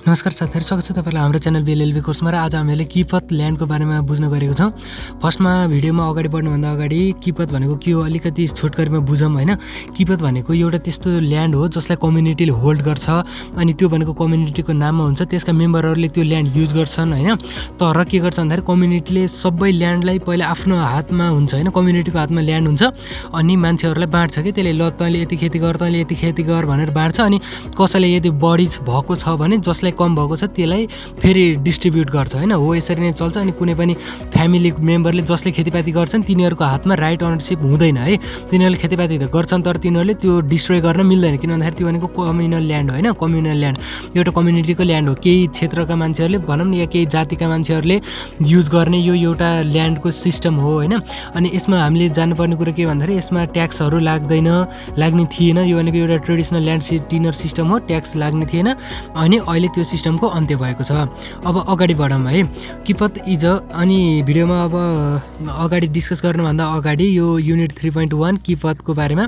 नमस्कार साथीहरु, स्वागत छ तपाईहरुलाई हाम्रो च्यानल बीएलएलबी कोर्समा। र आज हामीले किपत ल्यान्डको बारेमा बुझ्न गएको छौं। फर्स्टमा भिडियोमा अगाडि बढ्नुभन्दा अगाडि किपत भनेको के हो अलिकति छोटकरीमा बुझौं हैन। किपत भनेको एउटा त्यस्तो ल्यान्ड हो जसलाई कम्युनिटीले होल्ड गर्छ अनि त्यो भनेको कम्युनिटीको नाममा हुन्छ। त्यसका मेम्बरहरुले त्यो ल्यान्ड युज गर्छन् हैन। तर के गर्छ भन्दाखेरि कम्युनिटीले सबै ल्यान्डलाई पहिला आफ्नो हातमा हुन्छ हैन, कम्युनिटीको हातमा ल्यान्ड हुन्छ अनि मान्छेहरुलाई बाँड्छ के। त्यसले ल तैले यति खेती गर, तैले यति खेती गर भनेर बाँड्छ अनि कसैले यदि बढी भएको छ भने जसलाई कम भएको छ त्यसलाई फेरि डिस्ट्रिब्युट गर्छ हैन। हो यसरी नै चल्छ। अनि कुनै पनि फ्यामिली मेम्बरले जसले खेतीपाती गर्छन् तिनीहरुको हातमा राइट ओनरशिप हुँदैन है। तिनीहरुले खेतीपाती त गर्छन् तर तिनीहरुले त्यो डिस्ट्रोय गर्न मिल्दैन, किन भन्दाखेरि त्यो भनेको कम्युनल ल्यान्ड हो हैन। कम्युनल ल्यान्ड एउटा कम्युनिटीको ल्यान्ड हो। केही क्षेत्रका मान्छेहरुले भनौं न या केही जातिका मान्छेहरुले युज गर्ने यो एउटा ल्यान्डको सिस्टम हो हैन। अनि यसमा हामीले जान्नुपर्ने कुरा के भन्दाखेरि यसमा ट्याक्सहरु लाग्ने थिएन। यो भनेको एउटा ट्रेडिसनल ल्यान्ड टिनर सिस्टम हो, ट्याक्स लाग्ने थिएन। अनि अहिले त्यो सिस्टमको अन्त्य भएको छ। अब अगाडि बढौं है। किपत इज अनि भिडियोमा अब अगाडि डिस्कस गर्नुभन्दा अगाडि यो युनिट 3.1 किपतको बारेमा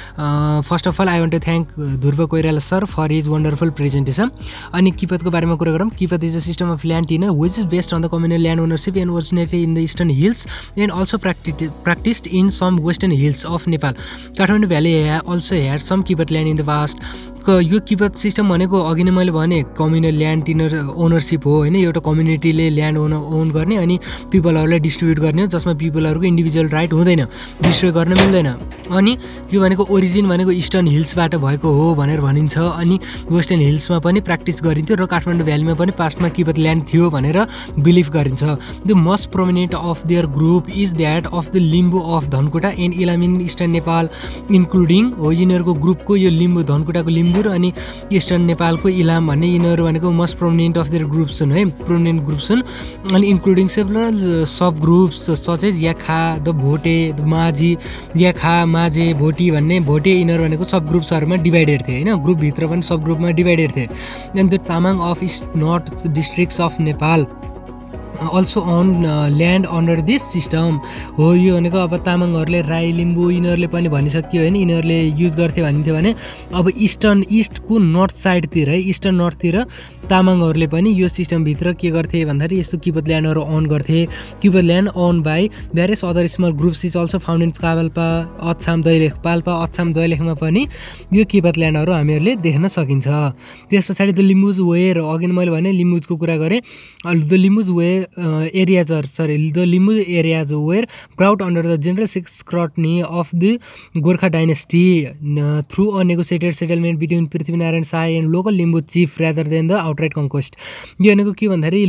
first of all I want to thank Dhruv Koirala sir for his wonderful presentation. अनि किपतको बारेमा कुरा गरौँ। Kipat is a system of land tenure which is based on the communal land ownership and originated in the eastern hills and also practiced in some western hills of Nepal. Kathmandu Valley also had some kipat land in the past. यो kipat system भनेको अघि नै मैले भने communal land टिनर ownership हो हैन। एउटा कम्युनिटीले land own गर्ने अनि पिपलहरुलाई डिस्ट्रिब्युट गर्ने हो जसमा पिपलहरुको इन्डिभिजुअल राइट हुँदैन, डिस्ट्रोय गर्न मिल्दैन। अनि यो भनेको ओरिजिन भनेको इस्टर्न हिल्सबाट भएको हो भनेर भनिन्छ। अनि वेस्टर्न हिल्समा पनि प्र्याक्टिस गरिन्थ्यो र काठमाडौँ भ्यालीमा पनि पास्टमा किपत ल्यान्ड थियो भनेर बिलिभ गरिन्छ। The most prominent of their group is that of the Limbu of Dhankuta and Ilam in eastern Nepal including हो। यिनीहरूको ग्रुपको यो लिम्बू धनकुटाको लिम्बू अनि इस्टर्न नेपालको इलाम भन्ने यिनीहरू भनेको most prominent of their groups हुन् है, प्रोमिनेन्ट ग्रुप्स हुन्। अनि including several sub groups such as Yakha, the Bhote, the Majhi, Yakha, Majhe, Bhoti भन्ने भोटे यिनीहरू भनेको सब ग्रुप्सहरूमा डिभाइडेड थिए हैन। ग्रुपभित्र पनि सब ग्रुपमा डिभाइडेड थिए। And the Tamang of east north districts of Nepal also own land under this system हो। यो भनेको अब तामाङहरूले राई लिम्बू यिनीहरूले पनि भनिसक्यो होइन, यिनीहरूले युज गर्थे भनिन्थ्यो भने अब इस्टको नर्थ साइडतिर है, इस्टर्न नर्थतिर तामाङहरूले पनि यो सिस्टमभित्र के गर्थे भन्दाखेरि यस्तो किपत ल्यान्डहरू अन गर्थे। Kipat land own by various other small groups is also found in Palpa, Achham, Dailekh. Palpa, Achham, दैलेखमा पनि यो किपत ल्यान्डहरू हामीहरूले देख्न सकिन्छ। त्यस पछाडि द लिम्बुज वेयर, अघि मैले भने लिम्बुजको कुरा गरेँ। The Limbus way areas were brought under the general scrutiny of the Gorkha dynasty through a negotiated settlement between Prithvinarayan Sai and local Limbu chief rather than the outright conquest. यो भनेको के भन्दाखेरि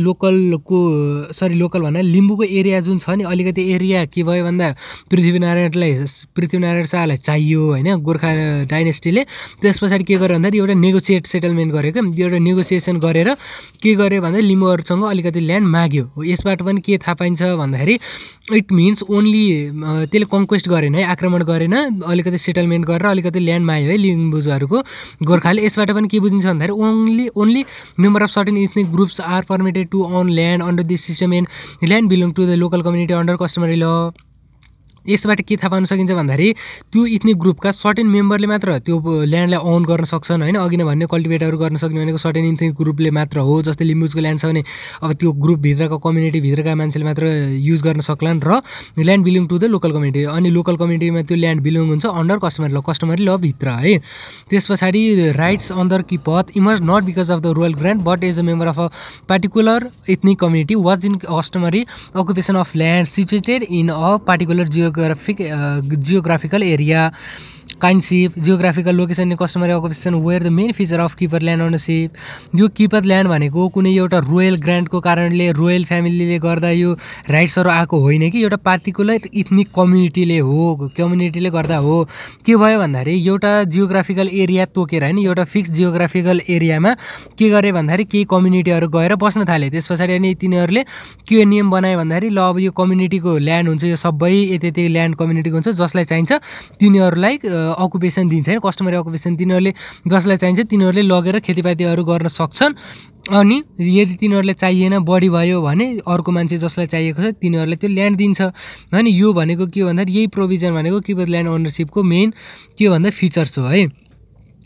लोकल भन्दा लिम्बूको एरिया जुन छ नि अलिकति area के भयो भन्दा पृथ्वीनारायण शाहलाई चाहियो होइन गोर्खा डाइनेस्टीले। त्यस पछाडि के गर्यो भन्दाखेरि एउटा नेगोसिएट सेटलमेन्ट गर्यो क्या, एउटा नेगोसिएसन गरेर के गर्यो भन्दा लिम्बूहरूसँग अलिकति ल्यान्ड माग्यो। यसबाट पनि के थाहा पाइन्छ भन्दाखेरि इट मिन्स ओन्ली त्यसले कन्क्वेस्ट गरेन है, आक्रमण गरेन, अलिकति सेटलमेन्ट गरेर अलिकति ल्यान्ड माग्यो है लिम्बुजहरूको गोर्खाले। यसबाट पनि के बुझिन्छ भन्दाखेरि only member of certain ethnic groups are permitted to own land under this system and land belong to the local community under customary law. यसबाट के थाहा पाउन सकिन्छ भन्दाखेरि त्यो इथनिक ग्रुपका सर्टेन मेम्बरले मात्र त्यो ल्यान्डलाई अन गर्न सक्छन् होइन। अघि नै भन्ने कल्टिभेटहरू गर्न सक्ने भनेको सर्टेन इथनिक ग्रुपले मात्र हो। जस्तै लिम्बुजको ल्यान्ड छ भने अब त्यो ग्रुपभित्रको कम्युनिटीभित्रका मान्छेले मात्र युज गर्न सक्लान् र land belong to the local community. अनि लोकल कम्युनिटीमा त्यो ल्यान्ड बिलोङ हुन्छ अन्डर कस्टमरी ल भित्र है। त्यस पछाडि rights under kipat emerge not because of the royal grant but as a member of a particular ethnic community was in customary occupation of land situated in a particular geographical area. Kinship geographical location customary occupation were the main feature of kipat land ownership. यो किपत land भनेको कुनै एउटा royal ग्रान्टको कारणले royal फ्यामिलीले गर्दा यो राइट्सहरू आएको होइन कि एउटा पार्टिकुलर इथनिक कम्युनिटीले गर्दा हो। के भयो भन्दाखेरि एउटा जियोग्राफिकल एरिया तोकेर होइन, एउटा फिक्स जियोग्राफिकल एरियामा के गरे भन्दाखेरि केही कम्युनिटीहरू गएर बस्न थाले। त्यस पछाडि अनि तिनीहरूले के नियम बनायो भन्दाखेरि ल अब यो कम्युनिटीको ल्यान्ड हुन्छ, यो सबै यति ल्यान्ड कम्युनिटीको हुन्छ, जसलाई चाहिन्छ तिनीहरूलाई अकुपेसन दिन्छ हैन, कस्टमरी अकुपेसन। तिनीहरूले जसलाई चाहिन्छ तिनीहरूले लगेर खेतीपातीहरू गर्न सक्छन्। अनि यदि तिनीहरूलाई चाहिएन बढी भयो भने अर्को मान्छे जसलाई चाहिएको छ तिनीहरूले त्यो ल्यान्ड दिन्छ हैन। यो भनेको के हो भन्दा यही प्रोभिजन भनेको किपत ल्यान्ड ओनरशिपको मेन के भन्दा फिचर्स हो है।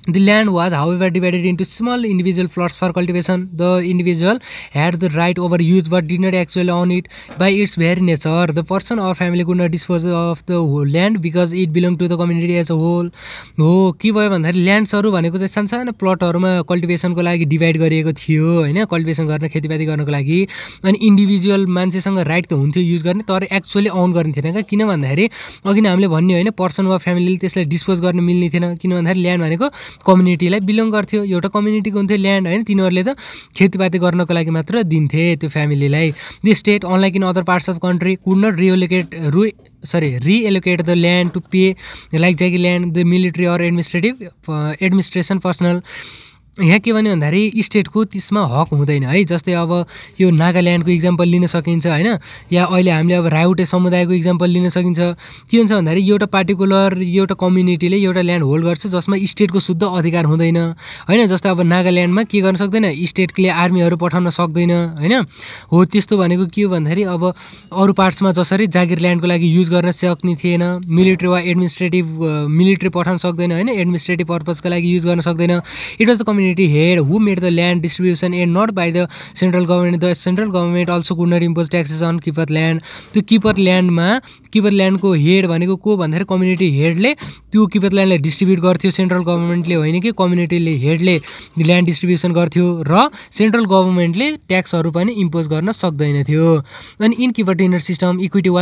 The land was, however, divided into small individual plots for cultivation. The individual had the right over use but did not actually own it. By its very nature, the person or family could not dispose of the land because it belonged to the community as a whole. हो के भयो भन्दाखेरि ल्यान्ड्सहरू भनेको चाहिँ सानसानो प्लटहरूमा कल्टिभेसनको लागि divide गरिएको थियो होइन, कल्टिभेसन गर्न खेतीपाती गर्नको लागि। अनि इन्डिभिजुअल मान्छेसँग राइट त हुन्थ्यो युज गर्ने, तर एक्चुअली अन गर्ने थिएन क्या। किन भन्दाखेरि अघि नै हामीले भन्यो होइन, पर्सन वा फ्यामिलीले त्यसलाई डिस्पोज गर्न मिल्ने थिएन। किन भन्दाखेरि ल्यान्ड भनेको कम्युनिटीलाई बिलोङ गर्थ्यो, एउटा कम्युनिटीको हुन्थ्यो ल्यान्ड होइन, तिनीहरूले त खेतीपाती गर्नको लागि मात्र दिन्थे त्यो फ्यामिलीलाई। The state unlike in other parts of country could not reallocate the land to pay like जैकी land the military or administration personnel. यहाँ के भन्यो भन्दाखेरि स्टेटको त्यसमा हक हुँदैन है। जस्तै अब यो नागाल्यान्डको इक्जाम्पल लिन सकिन्छ होइन, या अहिले हामीले अब राउटे समुदायको इक्जाम्पल लिन सकिन्छ। के हुन्छ भन्दाखेरि एउटा पार्टिकुलर एउटा कम्युनिटीले एउटा ल्यान्ड होल्ड गर्छ जसमा स्टेटको शुद्ध अधिकार हुँदैन होइन। जस्तै अब नागाल्यान्डमा के गर्न सक्दैन, स्टेटले आर्मीहरू पठाउन सक्दैन होइन। हो त्यस्तो भनेको के हो भन्दाखेरि अब अरू पार्ट्समा जसरी जागिर ल्यान्डको लागि युज गर्न सक्ने थिएन, मिलिट्री वा मिलिट्री पठाउन सक्दैन होइन, एडमिनिस्ट्रेटिभ पर्पजको लागि युज गर्न सक्दैन। It was the community head who made the land distribution and not by the central government. The central government also could not impose taxes on kipat land. त्यो किपर ल्यान्डको हेड भनेको को भन्दाखेरि कम्युनिटी हेडले त्यो किपर ल्यान्डलाई distribute गर्थ्यो, central गभर्मेन्टले होइन कि कम्युनिटीले Hadlee land distribution गर्थ्यो, र सेन्ट्रल गभर्मेन्टले ट्याक्सहरू पनि इम्पोज गर्न सक्दैन थियो। अनि in kipat tenure system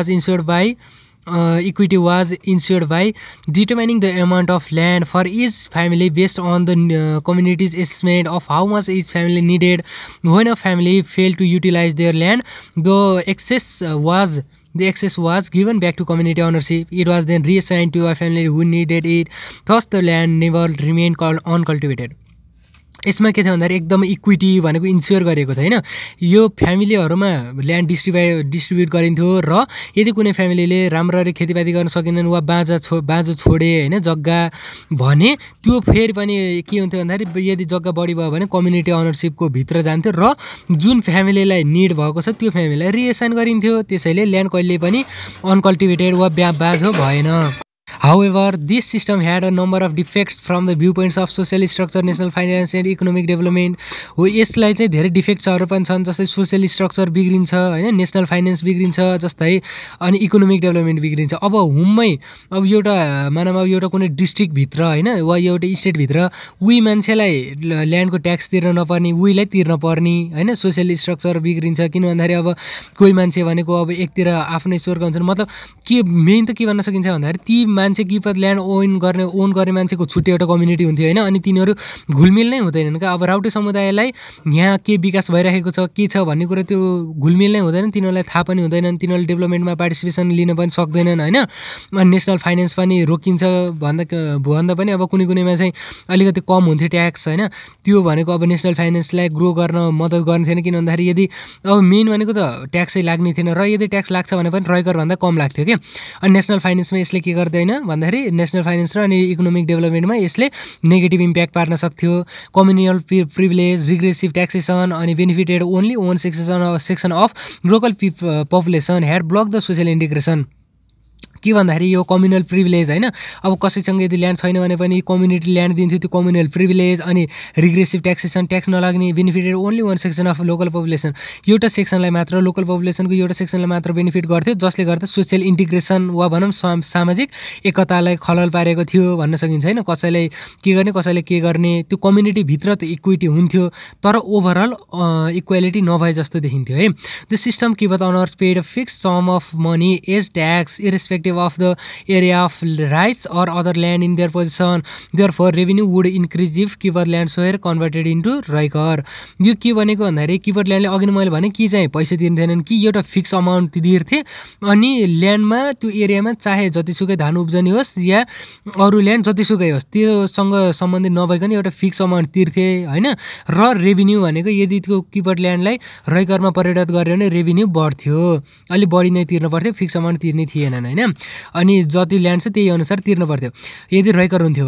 equity was ensured by determining the amount of land for each family based on the community's estimate of how much each family needed. When a family failed to utilize their land, the excess was given back to community ownership. It was then reassigned to a family who needed it. Thus the land never remained uncultivated. यसमा के थियो भन्दाखेरि एकदम equity भनेको ensure गरेको थियो होइन। यो फ्यामिलीहरूमा ल्यान्ड डिस्ट्रिब्युट गरिन्थ्यो, र यदि कुनै फ्यामिलीले राम्ररी खेतीपाती गर्न सकेनन् वा बाँझो छोडे होइन जग्गा भने, त्यो फेरि पनि के हुन्थ्यो भन्दाखेरि यदि जग्गा बढी भयो भने कम्युनिटी अनरसिपको भित्र जान्थ्यो, र जुन फ्यामिलीलाई निड भएको छ त्यो फ्यामिलीलाई रिएसाइन गरिन्थ्यो। त्यसैले ल्यान्ड कहिले पनि अनकल्टिभेटेड वा बाँझो भएन। However, this system had a number of defects from the viewpoints of social structure, national finance and economic development. हो यसलाई चाहिँ धेरै डिफेक्ट्सहरू पनि छन्, जस्तै सोसियल स्ट्रक्चर बिग्रिन्छ होइन, नेसनल फाइनेन्स बिग्रिन्छ जस्तै, अनि इकोनोमिक डेभलपमेन्ट बिग्रिन्छ। अब एउटा मानव अब एउटा कुनै डिस्ट्रिक्टभित्र होइन वा एउटा स्टेटभित्र उही मान्छेलाई ल्यान्डको ट्याक्स तिर्न नपर्ने, उहीलाई तिर्न पर्ने होइन, सोसियल स्ट्रक्चर बिग्रिन्छ। किन भन्दाखेरि अब कोही मान्छे भनेको अब एकतिर आफ्नै स्वर्ग हुन्छन्, मतलब के मेन त के भन्न सकिन्छ भन्दाखेरि ती मान्छे किपर ल्यान्ड ओन गर्ने मान्छेको छुट्टै एउटा कम्युनिटी हुन्थ्यो होइन, अनि तिनीहरू घुलमिल नै हुँदैनन् क्या। अब राउटे समुदायलाई यहाँ के विकास भइरहेको छ के छ भन्ने कुरा त्यो घुलमिल नै हुँदैन, तिनीहरूलाई थाहा पनि हुँदैनन्, तिनीहरूले डेभलपमेन्टमा पार्टिसिपेसन लिन पनि सक्दैनन् होइन। अनि नेसनल फाइनेन्स पनि रोकिन्छ भन्दा पनि अब कुनैमा चाहिँ अलिकति कम हुन्थ्यो ट्याक्स होइन। त्यो भनेको अब नेसनल फाइनेन्सलाई ग्रो गर्न मद्दत गर्ने थिएन। किन भन्दाखेरि यदि अब मेन भनेको त ट्याक्सै लाग्ने थिएन, र यदि ट्याक्स लाग्छ भने पनि रयकरभन्दा कम लाग्थ्यो क्या। अनि नेसनल फाइनेन्समा यसले के गर्दैन भन्दाखेरि नेसनल फाइनेन्स र अनि इकोनोमिक डेभलपमेन्टमा यसले नेगेटिभ इम्प्याक्ट पार्न सक्थ्यो। कम्युनियल प्रिभिलेज, रिग्रेसिभ ट्याक्सेसन अनि benefited only one section of local population had block the social integration. के भन्दाखेरि यो कम्युनल प्रिभिलेज होइन, अब कसैसँग यदि ल्यान्ड छैन भने पनि कम्युनिटी ल्यान्ड दिन्थ्यो, त्यो कम्युनल प्रिभिलेज अनि रिग्रेसिभ ट्याक्सेसन, ट्याक्स नलाग्ने, benefited only one section of local population, एउटा सेक्सनलाई मात्र, लोकल पपुलेसनको एउटा सेक्सनलाई मात्र बेनिफिट गर्थ्यो, जसले गर्दा सोसियल इन्टिग्रेसन वा भनौँ सामाजिक एकतालाई खलल पारेको थियो भन्न सकिन्छ होइन। कसैले के गर्ने त्यो कम्युनिटीभित्र त इक्विटी हुन्थ्यो, तर ओभरअल इक्वालिटी नभए जस्तो देखिन्थ्यो है। The system kipat owners paid a fixed sum of money as tax irrespective of the area of rights or other land in their possession. Therefore, revenue would increase if keeper lands were converted into raikar. यो के भनेको भन्दाखेरि किपर ल्यान्डले अघि नै मैले भने कि चाहिँ पैसा दिन्थेनन् कि एउटा फिक्स अमाउन्ट तिर्थे, अनि ल्यान्डमा त्यो एरियामा चाहे जतिसुकै धान उब्जनी होस् या अरू ल्यान्ड जतिसुकै होस् त्योसँग सम्बन्धित नभइकन एउटा फिक्स अमाउन्ट तिर्थे होइन। र रेभिन्यू भनेको यदि त्यो किपर ल्यान्डलाई रयकरमा परिणत गर्यो भने रेभिन्यू बढ्थ्यो, अलिक बढी नै तिर्नु पर्थ्यो, फिक्स अमाउन्ट तिर्ने थिएनन् होइन। अनि जति ल्यान्ड छ त्यही अनुसार तिर्नु पर्थ्यो यदि रयकर हुन्थ्यो भने।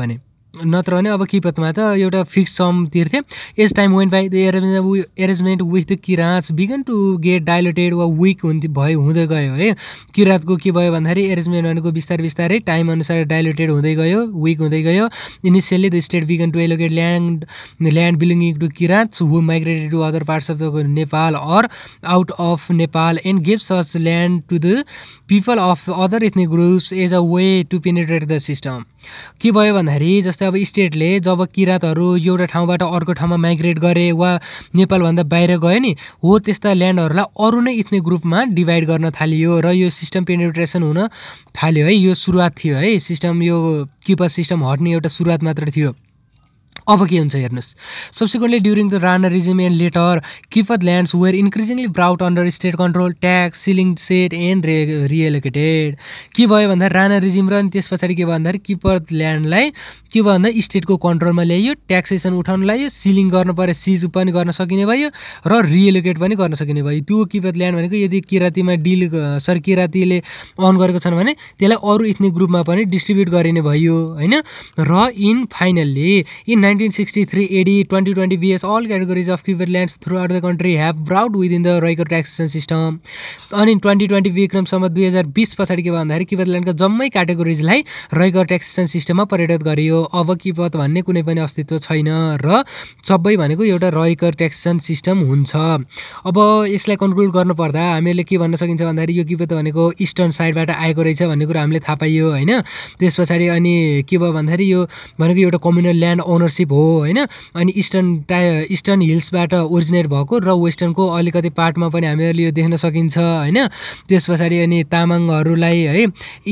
नत्र भने अब किपतमा त एउटा फिक्स सम तिर्थे। As time went by the arrangement with the Kirant began to get diluted वा विक हुँदै गयो है। किराँतको के भयो भन्दाखेरि एरेन्जमेन्ट भनेको बिस्तारै बिस्तारै टाइम अनुसार डाइलेटेड हुँदै गयो, विक हुँदै गयो। Initially the state began to allocate land belonging to Kirant who migrated to other parts of the Nepal or out of Nepal and give such land to the people of other ethnic groups as a way to penetrate the system. के भयो भन्दाखेरि जस्तै अब स्टेटले जब किराँतहरू एउटा ठाउँबाट अर्को ठाउँमा migrate गरे वा नेपालभन्दा बाहिर गयो नि हो, त्यस्ता ल्यान्डहरूलाई अरू नै इथनिक ग्रुपमा डिभाइड गर्न थालियो र यो सिस्टम पेनिट्रेसन हुन थाल्यो है। यो सुरुवात थियो है सिस्टम, यो किपत सिस्टम हट्ने एउटा सुरुवात मात्र थियो। अब के हुन्छ हेर्नुहोस्। Subsequently during the Rana regime and later kipat lands were increasingly brought under state control, tax ceiling set and reallocated. के भयो भन्दा राणा रिजिम र अनि त्यस पछाडि के भयो भन्दाखेरि किपत ल्यान्डलाई के भयो भन्दा स्टेटको कन्ट्रोलमा ल्याइयो, ट्याक्सेसन उठाउन लाग्यो, सिलिङ गर्न पऱ्यो, सिज पनि गर्न सकिने भयो र रिएलोकेट पनि गर्न सकिने भयो। त्यो किपत ल्यान्ड भनेको यदि किराँतीमा किराँतीले अन गरेको छन् भने त्यसलाई अरू इथनिक ग्रुपमा पनि डिस्ट्रिब्युट गरिने भयो होइन। र in finally in 1963 AD 2020 BS all categories of kipat lands throughout the country have brought within the Royकर taxation system। अनि 2020 विक्रमसम्म 2020 पछाडि के भयो भन्दाखेरि किपत ल्यान्डका जम्मै क्याटेगोरिजलाई रोयकर ट्याक्सेसन सिस्टममा परिणत गरियो। अब किपत भन्ने कुनै पनि अस्तित्व छैन र सबै भनेको एउटा रोयकर ट्याक्सेसन सिस्टम हुन्छ। अब यसलाई कन्क्लुड गर्नुपर्दा हामीले के भन्न सकिन्छ भन्दाखेरि यो किपत भनेको इस्टर्न साइडबाट आएको रहेछ भन्ने कुरा हामीले थाहा पाइयो होइन। त्यस पछाडि अनि के भयो भन्दाखेरि यो भनेको एउटा कम्युनल ल्यान्ड ओनरसिप हो होइन। अनि इस्टर्न हिल्सबाट ओरिजिनेट भएको र वेस्टर्नको अलिकति पार्टमा पनि हामीहरूले यो देख्न सकिन्छ होइन। त्यस पछाडि अनि तामाङहरूलाई है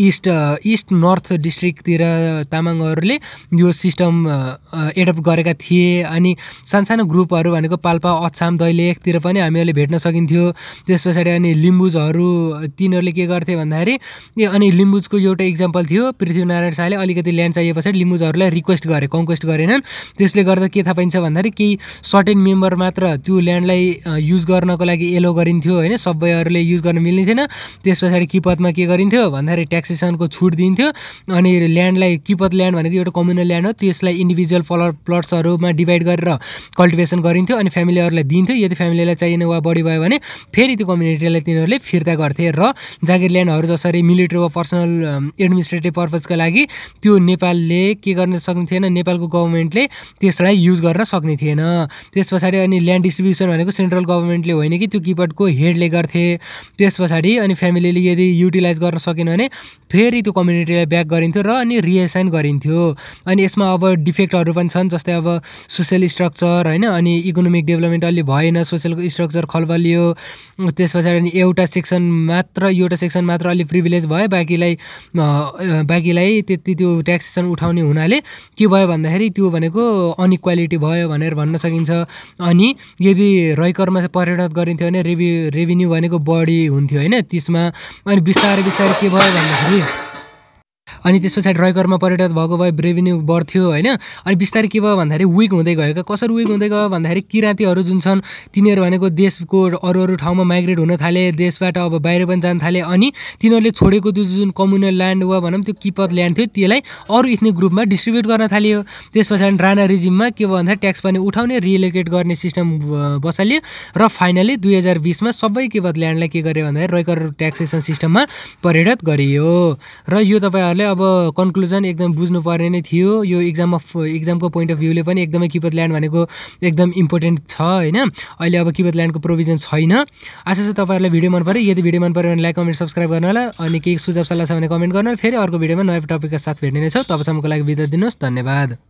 इस्ट नर्थ डिस्ट्रिक्टतिर तामाङहरूले यो सिस्टम एडप्ट गरेका थिए। अनि सानसानो ग्रुपहरू भनेको पाल्पा, अछाम, दैलेखतिर पनि हामीहरूले भेट्न सकिन्थ्यो। त्यस पछाडि अनि लिम्बुजहरू तिनीहरूले के गर्थे भन्दाखेरि अनि लिम्बुजको एउटा इक्जाम्पल थियो, पृथ्वीनारायण शाहले अलिकति ल्यान्ड चाहिए पछाडि लिम्बुजहरूलाई रिक्वेस्ट गरे, कन्क्वेस्ट गरेनन्। त्यसले गर्दा के थाहा पाइन्छ भन्दाखेरि केही सर्टेन मेम्बर मात्र त्यो ल्यान्डलाई युज गर्नको लागि एलो गरिन्थ्यो होइन, सबैहरूले युज गर्न मिल्ने थिएन। त्यस पछाडि किपतमा के गरिन्थ्यो भन्दाखेरि ट्याक्सेसनको छुट दिन्थ्यो। अनि ल्यान्डलाई किपत ल्यान्ड भनेको एउटा कम्युनल ल्यान्ड हो, त्यसलाई इन्डिभिजुअल प्लट्सहरूमा डिभाइड गरेर कल्टिभेसन गरिन्थ्यो अनि फ्यामिलीहरूलाई दिन्थ्यो। यदि फ्यामिलीलाई चाहिने वा बढी भयो भने फेरि त्यो कम्युनिटीलाई तिनीहरूले फिर्ता गर्थे। र जागिर ल्यान्डहरू जसरी मिलिट्री वा पर्सनल एडमिनिस्ट्रेटिभ पर्पजका लागि त्यो नेपालले के गर्न सक्ने थिएन, नेपालको गभर्मेन्टले त्यसलाई युज गर्न सक्ने थिएन। त्यस पछाडि अनि ल्यान्ड डिस्ट्रिब्युसन भनेको सेन्ट्रल गभर्मेन्टले होइन कि त्यो किपटको हेडले गर्थे। त्यस पछाडि अनि फ्यामिलीले यदि युटिलाइज गर्न सकेन भने फेरि त्यो कम्युनिटीलाई ब्याक गरिन्थ्यो र अनि रिएसाइन गरिन्थ्यो। अनि यसमा अब डिफेक्टहरू पनि छन्, जस्तै अब सोसियल स्ट्रक्चर होइन, अनि इकोनोमिक डेभलपमेन्ट अलि भएन, सोसियल स्ट्रक्चर खलबलियो। त्यस पछाडि अनि एउटा सेक्सन मात्र अलि प्रिभिलेज भयो, बाँकीलाई त्यति त्यो ट्याक्सेसन उठाउने हुनाले के भयो भन्दाखेरि त्यो भनेको अनइक्वालिटी भयो भनेर भन्न सकिन्छ। अनि यदि रोयकरमा परिणत गरिन्थ्यो भने रेभिन्यू भनेको बढी हुन्थ्यो होइन त्यसमा। अनि बिस्तारै के भयो भन्दाखेरि अनि त्यस पछाडि रोयकरमा परिणत भएको भए रेभिन्यू बढ्थ्यो होइन। अनि बिस्तारै के भयो भन्दाखेरि विक हुँदै गयो। कसरी विक हुँदै गयो भन्दाखेरि किराँतीहरू जुन छन् तिनीहरू भनेको देशको अरू ठाउँमा माइग्रेट हुन थाले, देशबाट अब बाहिर पनि जान थाले। अनि तिनीहरूले छोडेको त्यो जुन कम्युनल ल्यान्ड वा भनौँ त्यो किपत ल्यान्ड थियो त्यसलाई अरू इथनिक ग्रुपमा डिस्ट्रिब्युट गर्न थालियो। त्यस पछाडि राणा रिजिममा के भयो भन्दाखेरि ट्याक्स पनि उठाउने, रिएलोकेट गर्ने सिस्टम बसालियो र फाइनली 2020मा सबै किपत ल्यान्डलाई के गर्यो भन्दाखेरि रोयकर ट्याक्सेसन सिस्टममा परिणत गरियो। र यो तपाईँहरूले अब कन्क्लुजन एकदम बुझ्नुपर्ने नै थियो। यो एक्जामको पोइन्ट अफ भ्यूले पनि एकदमै किपत ल्यान्ड भनेको एकदम इम्पोर्टेन्ट छ होइन। अहिले अब किपत ल्यान्डको प्रोभिजन छैन। आशा छ तपाईँहरूलाई भिडियो मन पऱ्यो। यदि भिडियो मन पऱ्यो भने लाइक, कमेन्ट, सब्सक्राइब गर्नु होला। अनि केही सुझाव सल्लाह छ भने कमेन्ट गर्नु होला। फेरि अर्को भिडियोमा नयाँ टपिकका साथ भेट्ने नै छौँ। तबसम्मको लागि बिदा दिनुहोस्। धन्यवाद।